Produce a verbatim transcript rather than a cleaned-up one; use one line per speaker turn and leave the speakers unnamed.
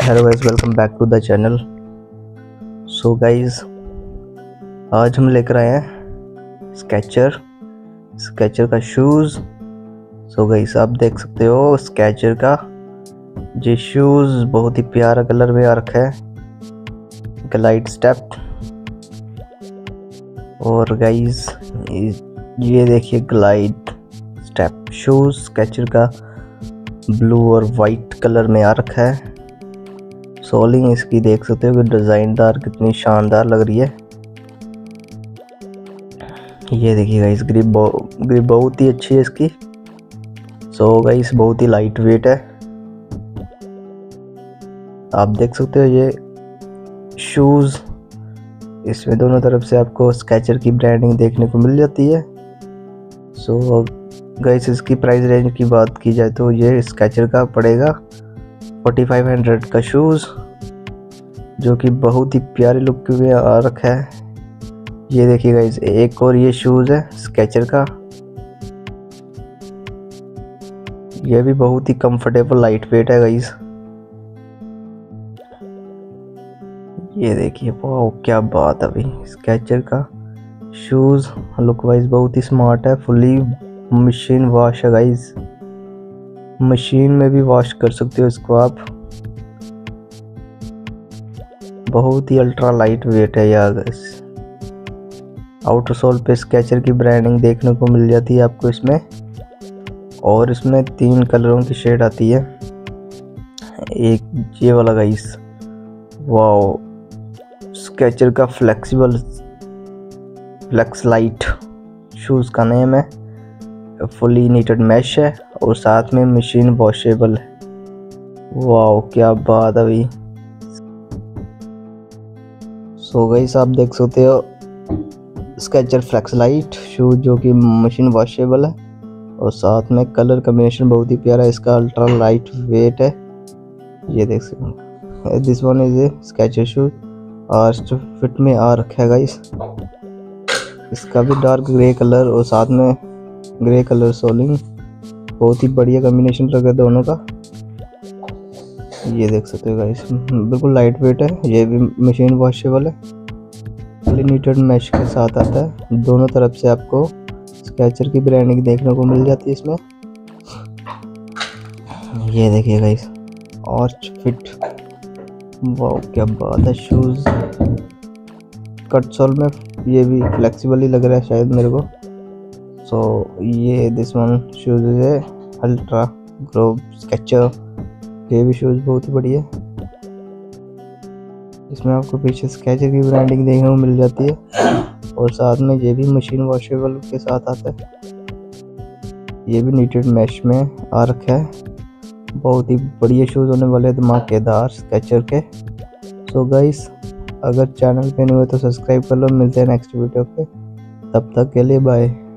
Hello guys, welcome back to the channel. So guys, आज हम लेकर आए हैं स्केचर स्केचर का शूज़। सो गाइस, आप देख सकते हो स्केचर का ये शूज़ बहुत ही प्यारा कलर में आ रखा है, ग्लाइड स्टेप। और गाइस ये देखिए ग्लाइड स्टेप शूज़ स्केचर का ब्लू और वाइट कलर में आ रखा है। सोलिंग इसकी देख सकते हो कि डिज़ाइनदार कितनी शानदार लग रही है। ये देखिए गाइस, ग्रिप ग्रिप बहुत ही अच्छी है इसकी। सो गाइस, बहुत ही लाइट वेट है। आप देख सकते हो ये शूज़, इसमें दोनों तरफ से आपको स्केचर की ब्रांडिंग देखने को मिल जाती है। सो गाइस, इसकी प्राइस रेंज की बात की जाए तो ये स्केचर का पड़ेगा फोर्टी फाइव हंड्रेड का शूज़, जो कि बहुत ही प्यारे लुक में आ रखा है। ये देखिए गाइस, एक और ये शूज़ है स्केचर का, ये भी बहुत ही कंफर्टेबल लाइट वेट है गाइस। ये देखिए, वाह क्या बात है भाई। स्केचर का शूज़ लुक वाइज बहुत ही स्मार्ट है, फुली मशीन वॉश है गाइस। मशीन में भी वॉश कर सकते हो इसको आप। बहुत ही अल्ट्रा लाइट वेट है यार गाइस। आउटर सोल पे स्केचर की ब्रांडिंग देखने को मिल जाती है आपको इसमें, और इसमें तीन कलरों की शेड आती है। एक ये वाला गाइस, वाओ, स्केचर का फ्लेक्सिबल फ्लेक्स लाइट शूज़ का नेम है। फुली नीटेड मैश है और साथ में मशीन वॉशेबल है। वाओ क्या बात है भाई। सो गाइस, आप देख सकते हो स्केचर फ्लेक्स लाइट शूज जो कि मशीन वॉशेबल है, और साथ में कलर कॉम्बिनेशन बहुत ही प्यारा है इसका, अल्ट्रा लाइट वेट है। ये देख सकते हो, this one is a Skechers shoes arch fit में आ रखा है गाइस। इसका भी डार्क ग्रे कलर और साथ में ग्रे कलर सोलिंग, बहुत ही बढ़िया कॉम्बिनेशन लगा दोनों का। ये देख सकते हो गाइस, बिल्कुल लाइट वेट है। ये भी मशीन वॉशेबल है, फुली नीटेड मैश के साथ आता है। दोनों तरफ से आपको स्केचर की ब्रांडिंग देखने को मिल जाती है इसमें। ये देखिए गाइस, आर्च फिट, वाह क्या बात है। शूज़ कट सोल में ये भी फ्लेक्सिबल ही लग रहा है शायद मेरे को। सो so, ये दिस वन शूज़ है अल्ट्रा ग्रो स्केचर। ये भी शूज़ बहुत ही बढ़िया है। इसमें आपको पीछे स्केचर की ब्रांडिंग देखने को मिल जाती है, और साथ में ये भी मशीन वॉशेबल के साथ आता है। ये भी नीटेड मैश में आ रखा है। बहुत ही बढ़िया शूज़ होने वाले धमाकेदार स्केचर के। सो गाइस, अगर चैनल पे नहीं हुए तो सब्सक्राइब कर लो। मिलते हैं नेक्स्ट वीडियो पे, तब तक के लिए बाय।